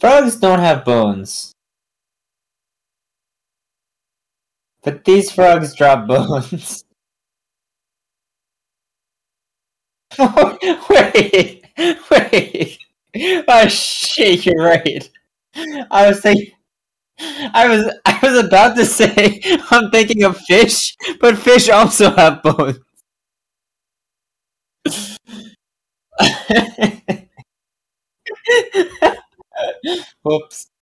Frogs don't have bones. But these frogs drop bones. Wait, wait. Oh shit, you're right. I was thinking, I was about to say I'm thinking of fish, but fish also have bones. Whoops.